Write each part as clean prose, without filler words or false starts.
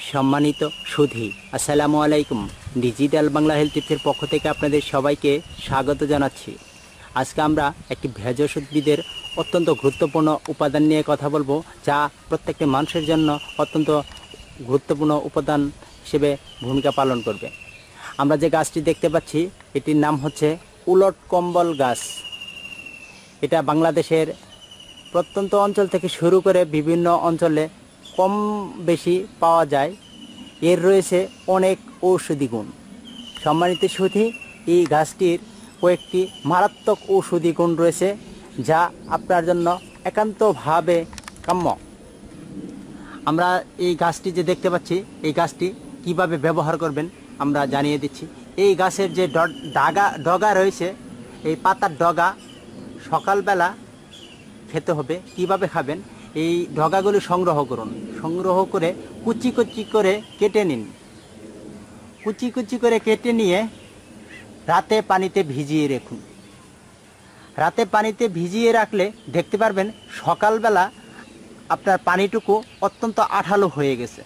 সম্মানিত সুধী, আসসালামু আলাইকুম। ডিজিটাল বাংলা হেলথ টিপসের পক্ষ থেকে আপনাদের সবাইকে স্বাগত জানাচ্ছি। আজকে আমরা একটি ভেষজ উদ্ভিদের অত্যন্ত গুরুত্বপূর্ণ উপাদান নিয়ে কথা বলবো, যা প্রত্যেকটি মানুষের জন্য অত্যন্ত গুরুত্বপূর্ণ উপাদান হিসেবে ভূমিকা পালন করবে। আমরা যে গাছটি দেখতে পাচ্ছি এটির নাম হচ্ছে উলট কম্বল গাছ। এটা বাংলাদেশের প্রত্যন্ত অঞ্চল থেকে শুরু করে বিভিন্ন অঞ্চলে কম বেশি পাওয়া যায়। এর রয়েছে অনেক ঔষধি গুণ। সম্মানিত সুধী, এই গাছটির কয়েকটি মারাত্মক ঔষধি গুণ রয়েছে, যা আপনার জন্য একান্তভাবে কাম্য। আমরা এই গাছটি যে দেখতে পাচ্ছি, এই গাছটি কিভাবে ব্যবহার করবেন আমরা জানিয়ে দিচ্ছি। এই গাছের যে ডগা রয়েছে, এই পাতার ডগা সকালবেলা খেতে হবে। কিভাবে খাবেন? এই ডগাগুলি সংগ্রহ করুন, সংগ্রহ করে কুচি কুচি করে কেটে নিন। কুচি কুচি করে কেটে নিয়ে রাতে পানিতে ভিজিয়ে রাখুন। রাতে পানিতে ভিজিয়ে রাখলে দেখতে পারবেন সকালবেলা আপনার পানিটুকু অত্যন্ত আঠালো হয়ে গেছে।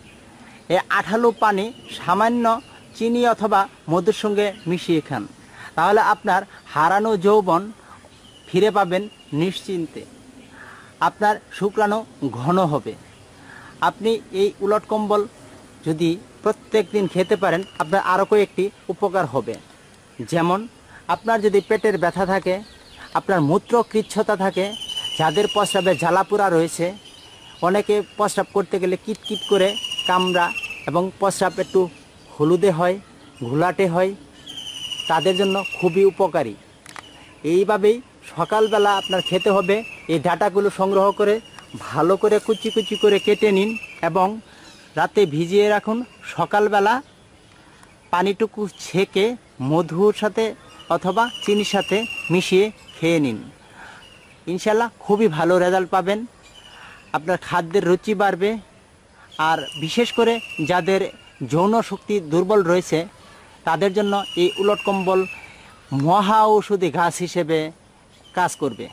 এই আঠালো পানি সামান্য চিনি অথবা মধুর সঙ্গে মিশিয়ে খান, তাহলে আপনার হারানো যৌবন ফিরে পাবেন নিশ্চিন্তে। আপনার শুক্রাণু ঘন হবে। আপনি এই উলট কম্বল যদি প্রত্যেক দিন খেতে পারেন, আপনার আরও কয়েকটি উপকার হবে। যেমন, আপনার যদি পেটের ব্যথা থাকে, আপনার মূত্রকৃচ্ছতা থাকে, যাদের প্রস্রাবে জ্বালাপোড়া রয়েছে, অনেকে প্রস্রাব করতে গেলে কিটকিট করে কামড়া এবং প্রস্রাব একটু হলুদে হয়, ঘোলাটে হয়, তাদের জন্য খুবই উপকারী। এইভাবেই সকালবেলা আপনার খেতে হবে। এই ডাঁটাগুলো সংগ্রহ করে ভালো করে কুচি কুচি করে কেটে নিন এবং রাতে ভিজিয়ে রাখুন। সকালবেলা পানিটুকু ছেঁকে মধুর সাথে অথবা চিনির সাথে মিশিয়ে খেয়ে নিন। ইনশাল্লাহ খুবই ভালো রেজাল্ট পাবেন। আপনার খাদ্যের রুচি বাড়বে। আর বিশেষ করে যাদের যৌন শক্তি দুর্বল রয়েছে, তাদের জন্য এই উলট কম্বল মহা ঔষধি গাছ হিসেবে কাজ করবে।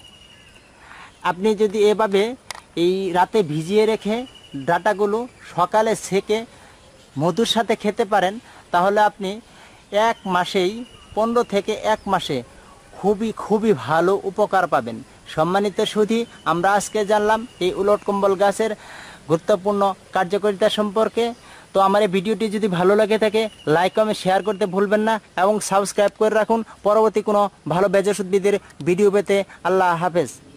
আপনি যদি এভাবে এই রাতে ভিজিয়ে রেখে ডাঁটাগুলো সকালে ছেঁকে মধুর সাথে খেতে পারেন, তাহলে আপনি 1 মাসেই 15 থেকে 1 মাসে খুবই ভালো উপকার পাবেন। সম্মানিত সুধী, আমরা আজকে জানলাম এই উলট কম্বল গাছের গুরুত্বপূর্ণ কার্যকারিতা সম্পর্কে। তো আমার এই ভিডিওটি যদি ভালো লাগে থাকে, লাইক কমেন্ট শেয়ার করতে ভুলবেন না এবং সাবস্ক্রাইব করে রাখুন পরবর্তী কোনো ভালো ভেষজ উদ্ভিদের ভিডিও পেতে। আল্লাহ হাফেজ।